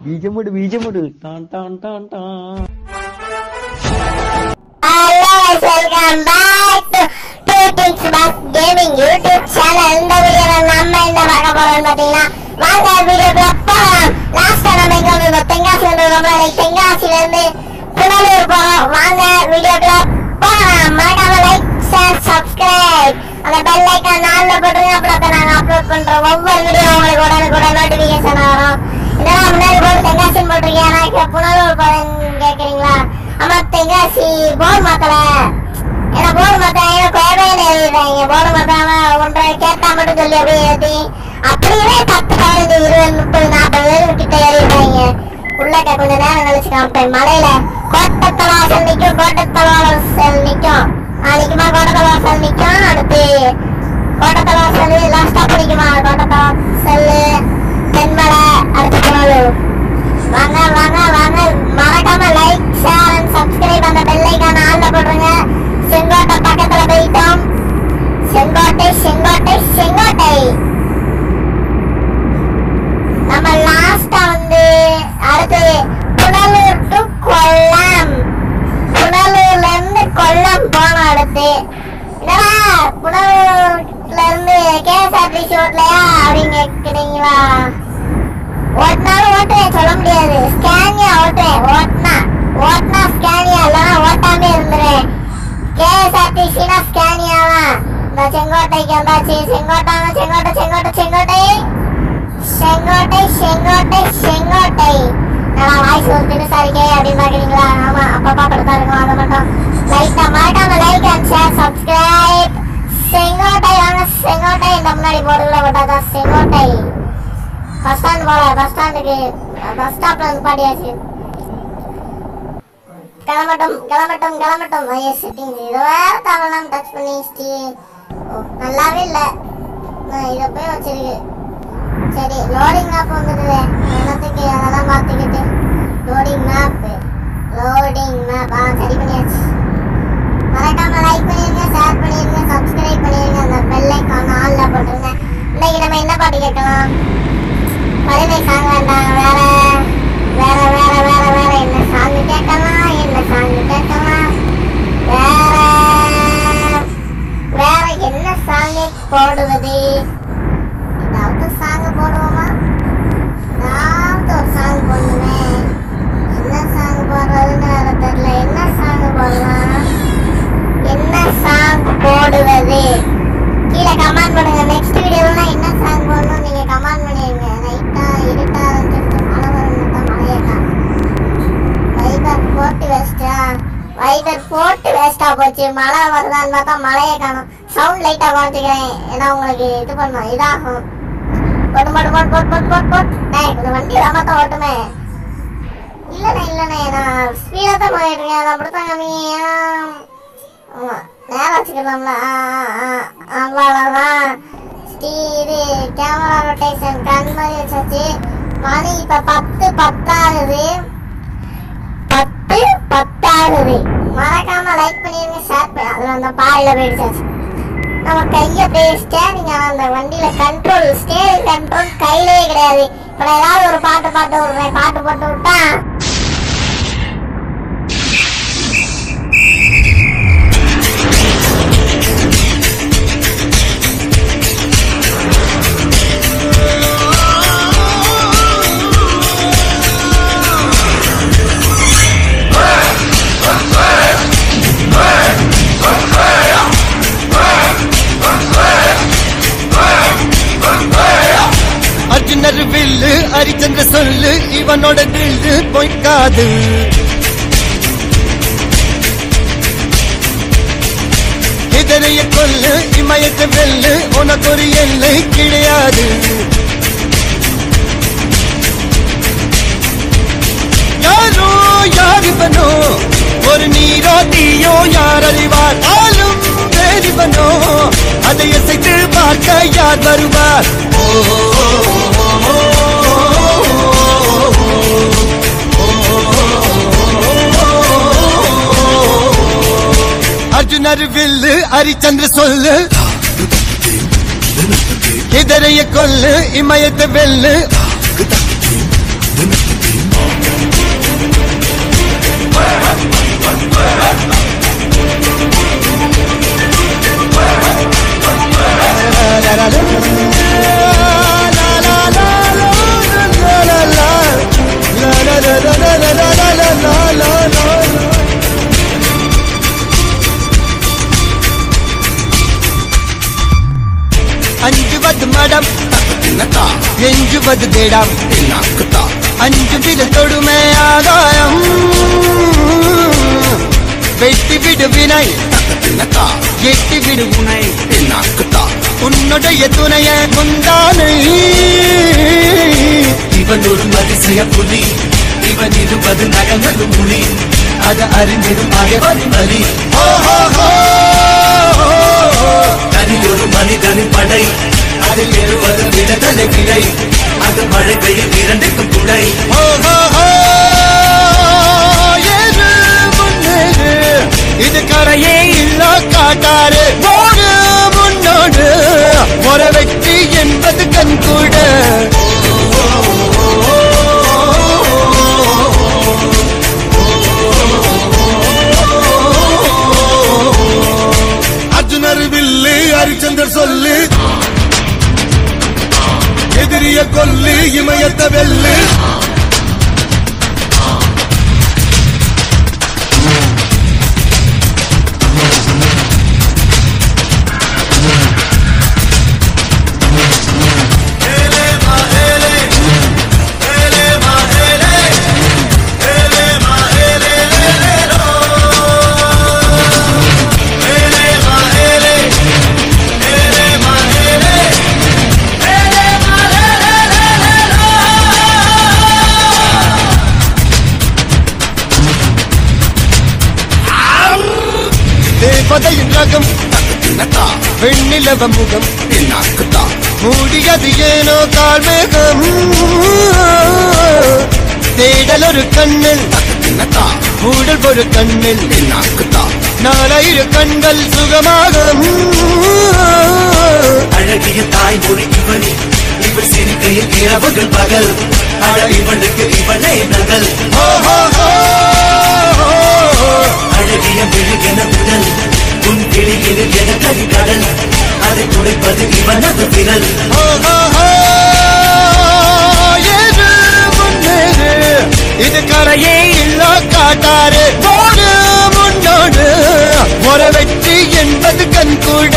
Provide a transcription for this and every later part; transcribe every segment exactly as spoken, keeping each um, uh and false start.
பீஜமுடு பீஜமுடு டான் டான் டான் டான். Hello, welcome back to Two Things Bus Gaming YouTube channel. இந்த வீடியோல நம்ம என்ன பார்க்க போறோம்னு பாத்தீங்கன்னா, வாங்க வீடியோக்குள்ள போலாம். லாஸ்டா நம்ம எங்க வந்து தென்காசி வந்திருக்கோம். தென்காசில இருந்து புனலூர் போறோம். வாங்க வீடியோக்குள்ள போலாம். மறக்காம லைக், ஷேர், சப்ஸ்கிரைப், அந்த பெல் ஐகான் ஆல்ல போட்டுருங்க. அப்புறம் நாங்க அப்லோட் பண்ற ஒவ்வொரு வீடியோ உங்களுக்கு உடனுக்குடன் நோட்டிபிகேஷன் வரும். இதெல்லாம் முன்னாடி போட்டு தென்காசின்னு போட்டிருக்கேன், ஆனா இப்ப புனலூர் போறேன்னு கேக்குறீங்களா? ஆமா, தென்காசி போர்டு மாத்தல. ஏன்னா போர்டு மாத்தாங்க கோயம்பேடு எழுதிடுறாங்க. போர்டு மாத்தாம ஒன்றரை கேட்டா மட்டும் சொல்லி அப்படியே எழுதி அப்படியே பத்து பதினஞ்சு இருபது முப்பது நாற்பது பேர் கிட்ட எழுதிடுறாங்க. உள்ளக்க கொஞ்ச நேரம் கழிச்சு காமிப்பேன். மலையில கோட்டத்தலவாசல் நிக்கும், கோட்டத்தலவாசல் நிக்கும். நாளைக்குமா கோட்டத்தலவாசல் நிக்கும். அடுத்து கோட்டத்தலவாசல் லாஸ்டா பிடிக்குமா கோட்டத்தலவாசல் தென்மலை, அடுத்து புனலூர். வாங்க வாங்க வாங்க, மறக்காம லைக், ஷேர் அண்ட் சப்ஸ்கிரைப், அந்த பெல் ஐகான் ஆல்ல போடுங்க. செங்கோட்டை பக்கத்துல போயிட்டோம். செங்கோட்டை செங்கோட்டை செங்கோட்டை நம்ம லாஸ்டா வந்து அடுத்து புனலூர் டு கொல்லம். புனலூர்ல இருந்து கொல்லம் போனோம். அடுத்து என்னடா புனலூர்ல இருந்து கேஎஸ்ஆர்டிசி ஓட்டலையா அப்படின்னு கேக்குறீங்களா? ஓட்டினாலும் ஓட்டுவேன், சொல்ல முடியாது. ஸ்கேனியா ஓட்டுவேன். ஓட்டினா ஓட்டினா ஸ்கேனியா, இல்லைன்னா ஓட்டாமே இருந்துருவேன். கேஎஸ்ஆர்டிசினா ஸ்கேனியாவா? இந்த செங்கோட்டைக்கு வந்தாச்சு. செங்கோட்டை செங்கோட்டை செங்கோட்டை செங்கோட்டை செங்கோட்டை செங்கோட்டை செங்கோட்டை நல்லா வாய்ஸ் ஒரு தினசா இருக்கே அப்படின்னு பாக்குறீங்களா? ஆமா, அப்பப்பா படுத்தா இருக்கும். அதை மட்டும் லைட்டா மறக்காம like and share subscribe. Sengottai வாங்க, செங்கோட்டை. இந்த முன்னாடி போர்டுல போட்டாதான் செங்கோட்டை. பஸ் ஸ்டாண்ட் போல, பஸ் ஸ்டாண்டுக்கு பஸ் ஸ்டாப்ல வந்து பாடியாச்சு. கிளம்பட்டும் கிளம்பட்டும் கிளம்பட்டும். ஐயோ செட்டிங்ஸ் இதை வேற தவறாம டச் பண்ணி நல்லாவே இல்லை. இதை போய் வச்சிருக்கு. சரி, லோடிங் மேப் வந்துடுது. என்னத்துக்கு அதெல்லாம் பார்த்துக்கிட்டு லோடிங் மேப் லோடிங் மேப் ஆ சரி பண்ணியாச்சு. மறக்காம லைக் பண்ணிருங்க, ஷேர் பண்ணிருங்க, சப்ஸ்கிரைப் பண்ணிருங்க, அந்த பெல் ஐகான் ஆல்ல போட்டுருங்க. இன்னைக்கு நம்ம என்ன பாட்டு கேட்கலாம்? பழைய சாங் வேண்டாம், வேற வேற வேற வேற வேற என்ன சாங் கேட்கலாம்? என்ன சாங் கேட்கலாம்? வேற வேற என்ன சாங் போடுவது? ஏதாவது சாங் போடுவோமா? ஏதாவது ஒரு சாங் போடுமே. என்ன சாங் போடுறதுன்னு வேற தெரியல. என்ன சாங் போடலாம்? என்ன சாங் போடுவது? கீழே கமெண்ட் பண்ணுங்க. நெக்ஸ்ட் வீடியோல என்ன சாங் போடணும் நீங்க கமெண்ட் பண்ணிருங்க. ரைட்டா இருட்டா இருந்துட்டு மழை வரணும் தான் மழையக்கா. வைபர் போட்டு வேஸ்டா வைபர் போட்டு வேஸ்டா போச்சு. மழை வருதான்னு பார்த்தா மழையை காணும். சவுண்ட் லைட்டா குறைச்சிக்கிறேன், ஏன்னா உங்களுக்கு இது பண்ணும் இதாகும். போட்டு போட்டு போட்டு போட்டு போட்டு போட்டு போட்டு டேய் கொஞ்சம் வண்டி ராமத்தான் ஓட்டுமே. இல்லைண்ணே இல்லைண்ணே, நான் ஸ்பீடாக தான் போயிட்டு இருக்கேன். அதை அப்படித்தான் கம்மியா. ஆமா, நேரம் வச்சுக்கலாம்ல. அவ்வளோதான். இது கேமரா ரொட்டேஷன் கண் மாதிரி வச்சாச்சு. மணி இப்ப பத்து பத்தாகுது. பத்து பத்தாகுது. மறக்காம லைக் பண்ணிருங்க, ஷேர் பண்ணி. அதுல அந்த பாயில போயிடுச்சாச்சு. நம்ம கையை பேசிட்டே நீங்க அந்த வண்டியில கண்ட்ரோல் ஸ்டேரிங் கண்ட்ரோல் கையிலேயே கிடையாது. இப்ப நான் ஏதாவது ஒரு பாட்டு பாட்டு விடுறேன். பாட்டு போட்டு விட்டா அர்ஜுனர் வில்லு ஹரிச்சந்திர சொல்லு, இவனோட தில்லு பொய்க்காது. இதனைய கொல்லு, இமயத்தை வெல்லு, உனக்கு ஒரு எல்லை கிடையாது. யாரோ யார் இவனோ, ஒரு நீரோ தீயோ யார் அறிவார்? ஆளும் வேறிவனோ, அதை இசைத்து பார்க்க யார் வருவார்? அர்ஜுனர் வில்லு ஹரிச்சந்திர சொல்லு, இதரைய கொல்லு, இமயத்தை வெல்லு. எஞ்சுவது தேடாம் அஞ்சு விட தொடுமை ஆதாயம் வெட்டி விடு வினை எட்டி விடு உனை உன்னுடைய துணைய முந்தானை இவன் ஒரு அதிசய புலி இவன் இருபது நகங்களும் மொழி அதை அறிந்திடும் அகவரின் வழி தனி ஒரு மனிதனின் படை அதில் எழுவது விடதலை விடை அது மழை பெய்யும் இரண்டுக்கும் துணை இது கரையே இல்ல காட்டாரு போடு முன்னோடு ஒரு வெற்றி என்பது கண்கூட அர்ஜுனர் வில்லு ஹரிச்சந்தர் சொல்லு எதிரிய கொல்லு இமயத்த வெல்லு தேவதையின் ரகம் வெண்ணிலவ முகம் மூடியது ஏனோ கால்மேகம் தேடல் ஒரு கண்ணில் மூடல் ஒரு கண்ணில் நாலாயிர கண்கள் சுகமாக அழகிய தாய்மொழி இவன் இவள் சிரிக்கையில் இரவுகள் பகல் அழ இவனுக்கு இவனே நகல் அழகிய மெழுகென உடல் உன் கிளியில் என கறி கடல் அதை துடைப்பது இவனது விரல் இது கரையே இல்ல காட்டாரு போடு முன்னோடு ஒரு வெற்றி என்பது கண்கூட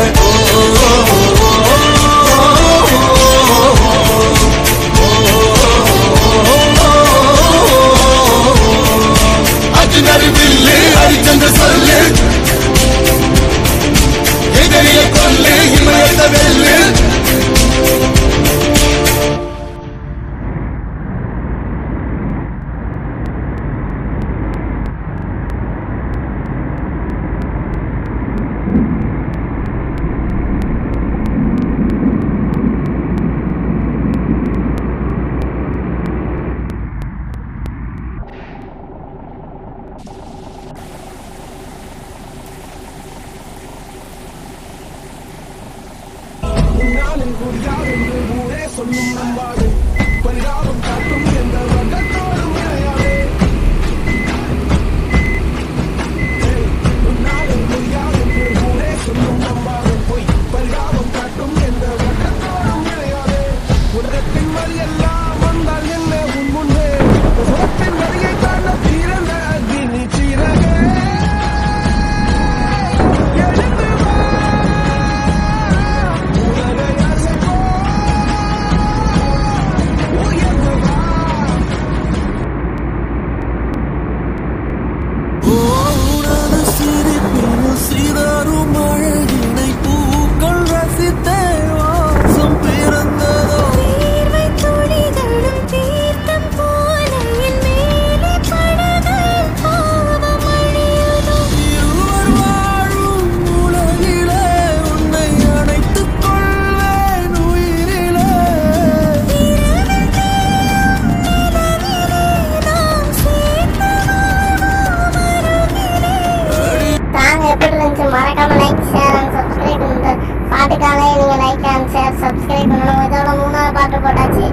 அர்ஜுனர் வில்லு ஹரிச்சந்தர் சொல்லு எதிரிய கொல்லு இமயத்த வெல்லு மறக்காம லைக் ஷேர் அண்ட் சப்ஸ்கிரைப் இந்த பாட்டுக்காக நீங்க லைக் அண்ட் ஷேர் சப்ஸ்கிரைப் பண்ணணும். இதோட மூணாவது பாட்டு போட்டாச்சு.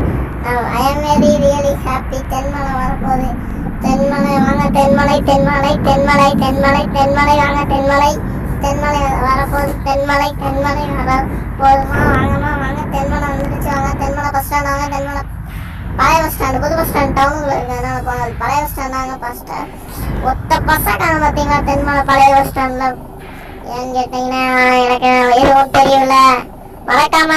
I am very really happy. Thenmala வரப்போகுது. தென்மலை வாங்க, தென்மலை தென்மலை தென்மலை தென்மலை தென்மலை வாங்க, தென்மலை தென்மலை வரப்போகுது. தென்மலை தென்மலை வரப்போகுதுமா, வாங்கம்மா வாங்க. தென்மலை வந்துடுச்சு, வாங்க. தென்மலை பஸ் ஸ்டாண்ட் வாங்க. தென்மலை பழைய பஸ் ஸ்டாண்டு, புது பஸ் ஸ்டாண்ட் டவுனுக்குள்ள இருக்கு, அதனால போகாது. பழைய பஸ் ஸ்டாண்ட் வாங்க. பஸ் ஸ்டாண்ட் ஒத்த பஸ்ஸாக்கான பார்த்தீங்களா தென்மலை பழைய பஸ் ஸ்டாண்டில்? ஏன்னு கேட்டீங்கன்னா எனக்கு எதுவும் தெரியல. மறக்காமல்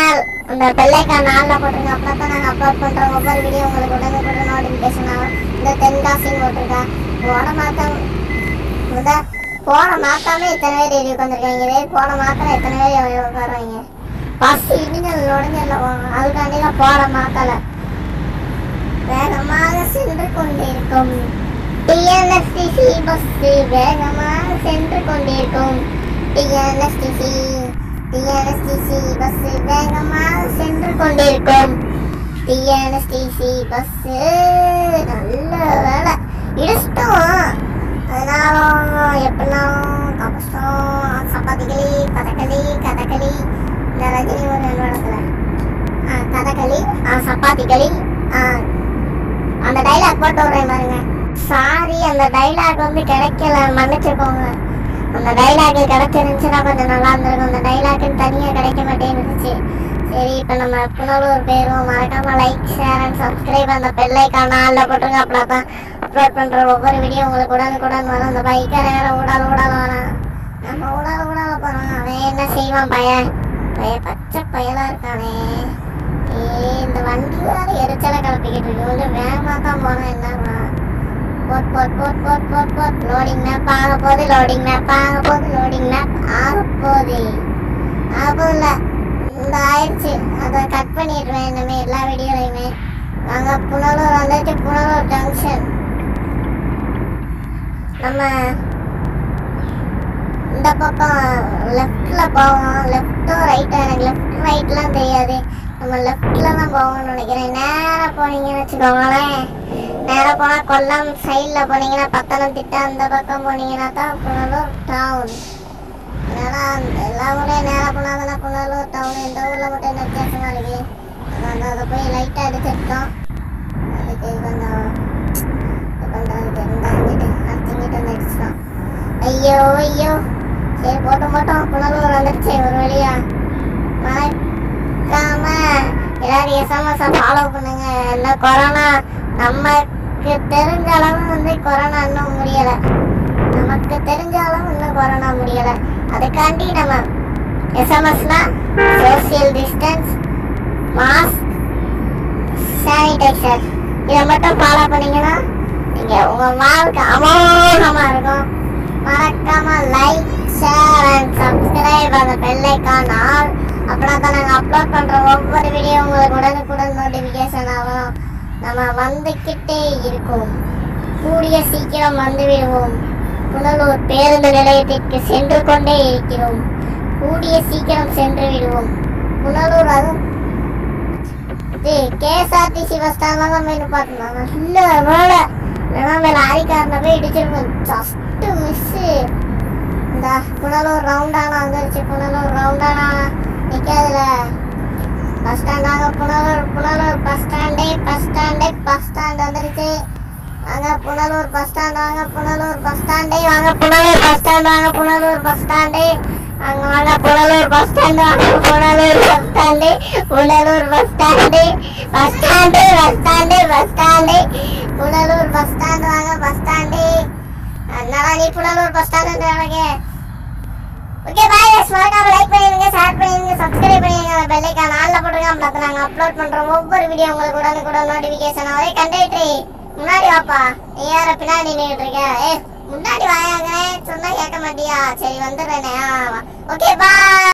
அந்த பெல்லைக்கான ஆளில் போட்டிருங்க. அப்படின்னா தான் நாங்கள் அப்லோட் பண்ணுற ஒவ்வொரு வீடியோ உங்களுக்கு உடனுக்குடன் நோட்டிஃபிகேஷன் ஆகும். இந்த தென்காசின்னு போட்டிருக்கா போன மாதம் முதல் போன மாதமே இத்தனை பேர் எழுதி உட்காந்துருக்காங்க. இதே போன மாதம் எத்தனை பேர் உட்காருவாங்க. பஸ் இடிஞ்சல் உடஞ்சல அதுக்காண்டிலாம் போன மாதல வேகமாக சென்று கொண்டிருக்கும் டிஎன்எஸ்டிசி பஸ் வேகமாக சென்று கொண்டிருக்கும் டிஎன்எஸ்டிசி டிஎன்எஸ்டிசி பஸ் வேகமாக சென்று கொண்டிருக்கும் டிஎன்எஸ்டிசி பஸ். நல்ல வேலை இடிச்சிட்டோம். அதனாலும் எப்படினாலும் கபஸ்டம் சப்பாத்திகளி கதகளி கதகளி இந்த ரஜினி ஒரு படத்துல கதகளி சப்பாத்திகளி அந்த டைலாக் போட்டு விடுறேன் பாருங்க. சாரி அந்த டைலாக் வந்து கிடைக்கல, மன்னிச்சுக்கோங்க. அந்த டைலாக் கிடைச்சிருந்துச்சுன்னா கொஞ்சம் நல்லா இருந்திருக்கும். அந்த டைலாக்குன்னு தனியாக கிடைக்க மாட்டேன்னுச்சு. சரி, இப்போ நம்ம புனலூர் பேரும் மறக்காம லைக் ஷேர் அண்ட் சப்ஸ்கிரைப் அந்த பெல்லைக்கான ஆளில் போட்டுருங்க. அப்படின்னா தான் அப்லோட் பண்ணுற ஒவ்வொரு வீடியோ உங்களுக்கு உடனுக்குடன் வரும். அந்த பைக்கரை வேற ஊடால ஊடால வரான். நம்ம ஊடால ஊடால போகிறோம். அவன் என்ன செய்வான் பையன் பைய பச்சை பயலாக இருக்கானே. ஏ இந்த வண்டி வேறு எரிச்சலை கிளப்பிக்கிட்டு இருக்கு. கொஞ்சம் வேகமாக தான் போனோம். என்ன போட் போட் போட் போட் போட் போட் லோடிங் மேப் ஆக போகுது லோடிங் மேப் ஆக போகுது லோடிங் மேப் ஆக போகுது ஆகும் இல்லை இந்த ஆயிடுச்சு. அதை கட் பண்ணிடுவேன் இனிமேல் எல்லா வீடியோலையுமே. நாங்கள் புனலூர் வந்துட்டு புனலூர் ஜங்ஷன் நம்ம இந்த பக்கம் லெஃப்டில் போவோம். லெஃப்ட்டோ ரைட்டோ எனக்கு லெஃப்ட் ரைட்லாம் தெரியாது. நம்ம லெஃப்டில் தான் போவோம்னு நினைக்கிறேன். நேராக போனீங்கன்னு வச்சுக்கோங்களேன். நேராக போனால் கொல்லம் சைடில் போனீங்கன்னா பத்தனம்திட்டை அந்த பக்கம் போனீங்கன்னா தான் புனலூர் டவுன். அதனால் எல்லா ஊரையும் நேராக போனால் தானே புனலூர் டவுன். இந்த ஊரில் மட்டும் என்ன வித்தியாசமாக இருக்குது. அதான் அதை போய் லைட்டாக அடிச்சிட்டோம். அதுக்கு கொஞ்சம் இது பண்ணுறதுக்கு இருந்தாங்கிட்டு அடிச்சுங்கிட்டு வந்து அடிச்சிட்டோம். ஐயோ ஐயோ சரி போட்டு போட்டோம். புனலூர் வந்துடுச்சு ஒரு வழியா. மறக்காம எல்லாரும் எஸ்எம்எஸை ஃபாலோ பண்ணுங்க. இந்த கொரோனா நமக்கு தெரிஞ்ச அளவு வந்து கொரோனா இன்னும் முடியலை. நமக்கு தெரிஞ்ச அளவு இன்னும் கொரோனா முடியலை. அதுக்காண்டி நம்ம எஸ்எம்எஸ்னா சோசியல் டிஸ்டன்ஸ் மாஸ்க் சானிடைசர் இதை மட்டும் ஃபாலோ பண்ணீங்கன்னா நீங்கள் உங்கள் வாழ்க்கை அமோகமாக இருக்கும். மறக்காம லைக் ஷேர் அண்ட் சப்ஸ்கிரைப் அந்த பெல்லைக்கான ஆல். அப்படின்னா தான் நாங்கள் அப்லோட் பண்ணுற ஒவ்வொரு வீடியோ உங்களுக்கு உடனுக்குடன் நோட்டிஃபிகேஷன் ஆகும். நம்ம வந்துக்கிட்டே இருக்கோம். கூடிய சீக்கிரம் வந்து விடுவோம். புனலூர் பேருந்து நிலையத்திற்கு சென்று கொண்டே இருக்கிறோம். கூடிய சீக்கிரம் சென்று விடுவோம். புனலூர் அதுவும் இது கேஎஸ்ஆர்டிசி பஸ் ஸ்டாண்டில் தான் போய் நிப்பாட்டினாங்க. இல்லை வேலை இல்லைன்னா மேலே ஆரிக்காரனை போய் இடிச்சிருக்கோம். Just miss. இந்த புனலூர் ரவுண்டானா வந்துருச்சு. புனலூர் ரவுண்டானா நிற்காதுல பஸ் ஸ்டாண்டாங்க. புனலூர் புனலூர் பஸ் ஸ்டாண்டே பஸ் ஸ்டாண்டே பஸ் ஸ்டாண்ட் வந்துருச்சு. வாங்க புனலூர் பஸ் ஸ்டாண்ட் வாங்க புனலூர் பஸ் ஸ்டாண்டே வாங்க புனலூர் பஸ் ஸ்டாண்ட் வாங்க புனலூர் பஸ் ஸ்டாண்டே அங்கே வாங்க புனலூர் பஸ் ஸ்டாண்ட் வாங்க Punalur bus stand Punalur bus stand bus stand bus stand bus stand Punalur bus stand வாங்க பஸ் ஸ்டாண்டு. அதனால நீ புனலூர் பஸ் ஸ்டாண்டு எனக்கு ஓகே பாய். மறக்காம லைக் பண்ணிடுங்க ஷேர் பண்ணிடுங்க சப்ஸ்கிரைப் பண்ணிடுங்க பெல் ஐகான் ஆல்ல போட்டுருங்க. அப்போ நாங்கள் அப்லோட் பண்ணுற ஒவ்வொரு வீடியோ உங்களுக்கு உடனுக்குடன் நோட்டிஃபிகேஷன் ஆகுது. கண்டக்டரி முன்னாடி வாப்பா, நீ யார பின்னாடி நின்றுட்டு இருக்க? ஏ முன்னாடி வாயாங்க சொன்னா கேட்க மாட்டியா? சரி வந்துடுறேனே. ஓகே பா.